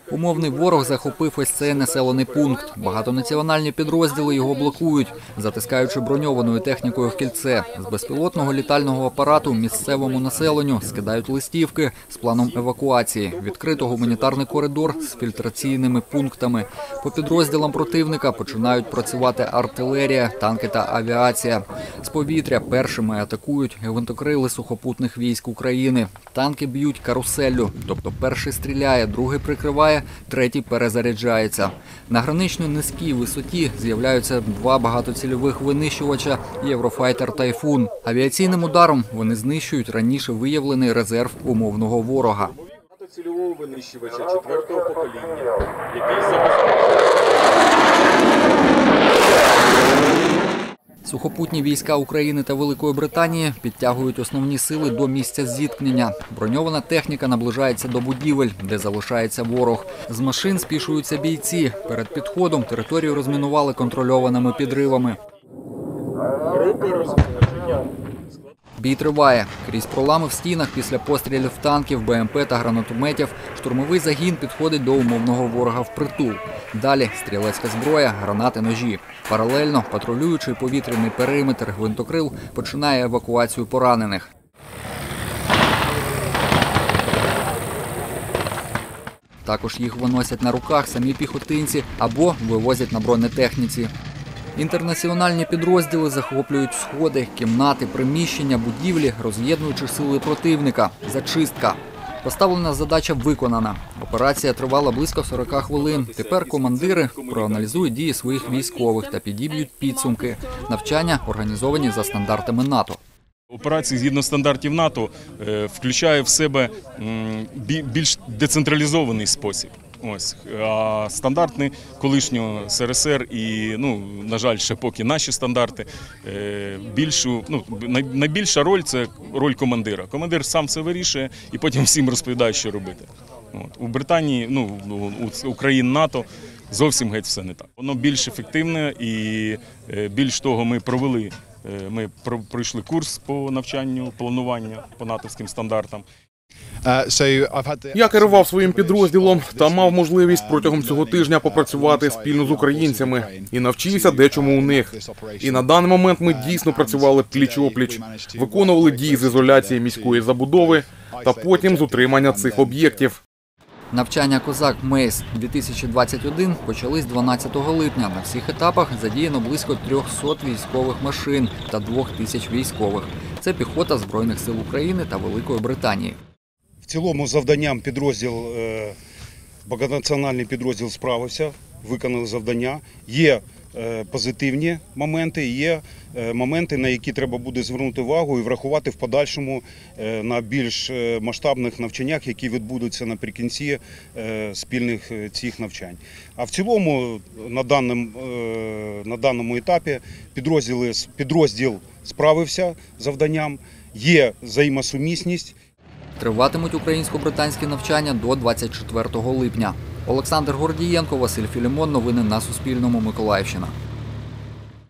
Умовний ворог захопив ось цей населений пункт. Багатонаціональні підрозділи його блокують, затискаючи броньованою технікою в кільце. З безпілотного літального апарату місцевому населенню скидають листівки з планом евакуації. Відкрито гуманітарний коридор з фільтраційними пунктами. По підрозділам противника починають працювати артилерія, танки та авіація. З повітря першими атакують гвинтокрили сухопутних військ України. Танки б'ють каруселлю, тобто перший стріляє, другий прикриває, третій перезаряджається. На гранично низькій висоті з'являються два багатоцільових винищувача «Єврофайтер Тайфун». Авіаційним ударом вони знищують раніше виявлений резерв умовного ворога. Багатоцільового винищувача 4-го покоління, який Сухопутні війська України та Великої Британії підтягують основні сили до місця зіткнення. Броньована техніка наближається до будівель, де залишається ворог. З машин спішуються бійці. Перед підходом територію розмінували контрольованими підривами. Бій триває. Крізь пролами в стінах після пострілів танків, БМП та гранатометів штурмовий загін підходить до умовного ворога впритул. Далі стрілецька зброя, гранати, ножі. Паралельно патрулюючий повітряний периметр гвинтокрил починає евакуацію поранених. Також їх виносять на руках самі піхотинці або вивозять на бронетехніці. Інтернаціональні підрозділи захоплюють сходи, кімнати, приміщення, будівлі, роз'єднуючи сили противника. Зачистка. Поставлена задача виконана. Операція тривала близько 40 хвилин. Тепер командири проаналізують дії своїх військових та підіб'ють підсумки. Навчання організовані за стандартами НАТО. Операція згідно стандартів НАТО включає в себе більш децентралізований спосіб. А стандартний колишнього СРСР і, на жаль, ще поки наші стандарти, найбільша роль – це роль командира. Командир сам все вирішує і потім всім розповідає, що робити. У Британії, у країн НАТО зовсім геть все не так. Воно більш ефективне і більш того ми пройшли курс по навчанню, плануванню по натовським стандартам. Я керував своїм підрозділом та мав можливість протягом цього тижня попрацювати спільно з українцями і навчився дечому у них. І на даний момент ми дійсно працювали пліч-опліч, виконували дії з ізоляції міської забудови та потім з утримання цих об'єктів. Навчання «Козак-Мейс-2021» почались 12 липня. На всіх етапах задіяно близько 300 військових машин та 2000 військових. Це піхота Збройних сил України та Великої Британії. В цілому завданням багатонаціональний підрозділ справився, виконали завдання. Є позитивні моменти, є моменти, на які треба буде звернути увагу і врахувати в подальшому на більш масштабних навчаннях, які відбудуться наприкінці спільних цих навчань. А в цілому на даному етапі підрозділ справився з завданням, є взаємосумісність. Триватимуть українсько-британські навчання до 24 липня. Олександр Гордієнко, Василь Філімон. Новини на Суспільному. Миколаївщина.